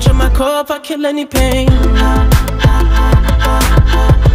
touch of my cup, I kill any pain.